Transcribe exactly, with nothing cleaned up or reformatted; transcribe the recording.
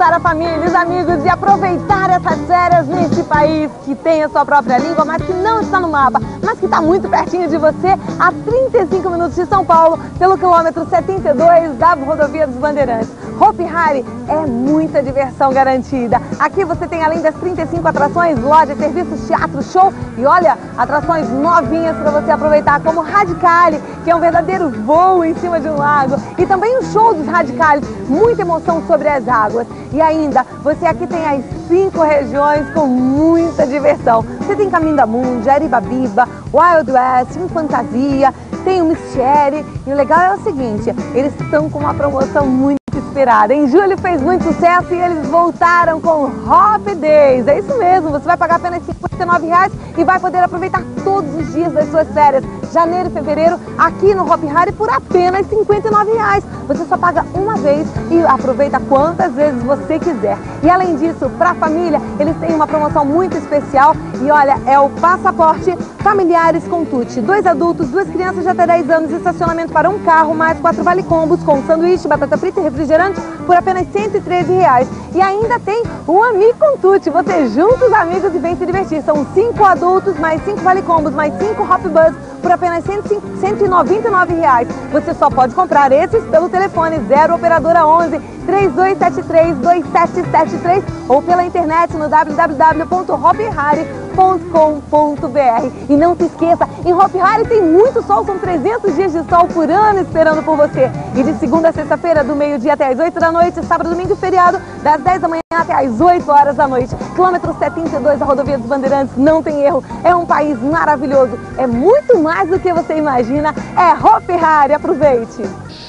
juntar a família e os amigos e aproveitar essas férias neste país que tem a sua própria língua, mas que não está no mapa, mas que está muito pertinho de você, a trinta e cinco minutos de São Paulo, pelo quilômetro setenta e dois da rodovia dos Bandeirantes. Hopi Hari é muita diversão garantida. Aqui você tem, além das trinta e cinco atrações, lojas, serviços, teatro, show e olha, atrações novinhas para você aproveitar, como Radicali, que é um verdadeiro voo em cima de um lago, e também o show dos Radicali, muita emoção sobre as águas. E ainda, você aqui tem as cinco regiões com muita diversão. Você tem Caminho da Mundi, Aribabiba, Wild West, em Fantasia, tem o Mystery, e o legal é o seguinte, eles estão com uma promoção muito esperada. Em julho fez muito sucesso e eles voltaram com Hopi Days. É isso mesmo, você vai pagar apenas cinquenta e nove reais e vai poder aproveitar todos os dias das suas férias, janeiro e fevereiro, aqui no Hopi Hari por apenas cinquenta e nove reais. Você só paga uma vez e aproveita quantas vezes você quiser. E além disso, para a família, eles têm uma promoção muito especial e olha, é o passaporte familiares com Tuti. Dois adultos, duas crianças de até dez anos, estacionamento para um carro, mais quatro vale-combos com sanduíche, batata frita e refrigerante por apenas cento e treze reais. E ainda tem um amigo com Tuti. Você junta os amigos e vem se divertir. São cinco adultos, mais cinco vale-combos, mais cinco Hopi Bus por apenas cento e noventa e nove reais. Você só pode comprar esses pelo telefone zero operadora onze, três dois sete três, dois sete sete três ou pela internet no w w w ponto hopi hari ponto com ponto b r. E não se esqueça, em Hopi Hari tem muito sol, são trezentos dias de sol por ano esperando por você. E de segunda a sexta-feira, do meio-dia até as oito da noite, sábado, domingo e feriado, das dez da manhã até as oito horas da noite. Quilômetro setenta e dois da rodovia dos Bandeirantes, não tem erro, é um país maravilhoso, é muito mais do que você imagina, é Hopi Hari, aproveite!